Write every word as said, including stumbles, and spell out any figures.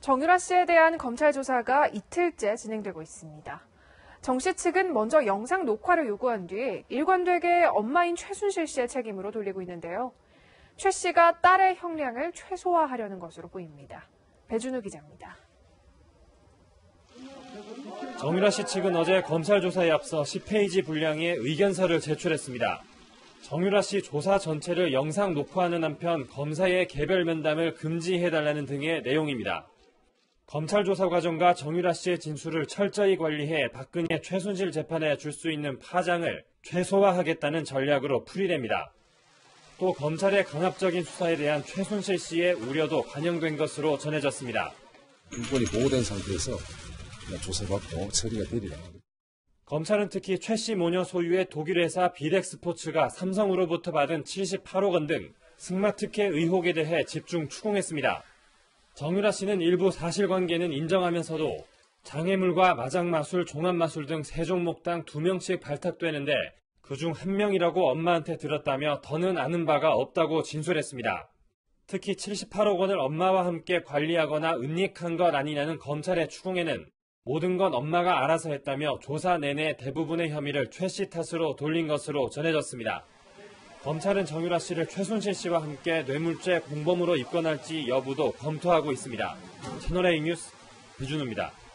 정유라 씨에 대한 검찰 조사가 이틀째 진행되고 있습니다. 정 씨 측은 먼저 영상 녹화를 요구한 뒤 일관되게 엄마인 최순실 씨의 책임으로 돌리고 있는데요. 최 씨가 딸의 형량을 최소화하려는 것으로 보입니다. 배준우 기자입니다. 정유라 씨 측은 어제 검찰 조사에 앞서 십 페이지 분량의 의견서를 제출했습니다. 정유라 씨 조사 전체를 영상 녹화하는 한편 검사의 개별 면담을 금지해달라는 등의 내용입니다. 검찰 조사 과정과 정유라 씨의 진술을 철저히 관리해 박근혜 최순실 재판에 줄 수 있는 파장을 최소화하겠다는 전략으로 풀이됩니다. 또 검찰의 강압적인 수사에 대한 최순실 씨의 우려도 반영된 것으로 전해졌습니다. 인권이 보호된 상태에서 조사받고 처리가 되리라. 검찰은 특히 최 씨 모녀 소유의 독일 회사 비덱스포츠가 삼성으로부터 받은 칠십팔억 원 등 승마특혜 의혹에 대해 집중 추궁했습니다. 정유라 씨는 일부 사실관계는 인정하면서도 장애물과 마장마술, 종합마술 등 세 종목당 두 명씩 발탁되는데 그중 한 명이라고 엄마한테 들었다며 더는 아는 바가 없다고 진술했습니다. 특히 칠십팔억 원을 엄마와 함께 관리하거나 은닉한 것 아니냐는 검찰의 추궁에는 모든 건 엄마가 알아서 했다며 조사 내내 대부분의 혐의를 최 씨 탓으로 돌린 것으로 전해졌습니다. 검찰은 정유라 씨를 최순실 씨와 함께 뇌물죄 공범으로 입건할지 여부도 검토하고 있습니다. 채널A 뉴스 배준우입니다.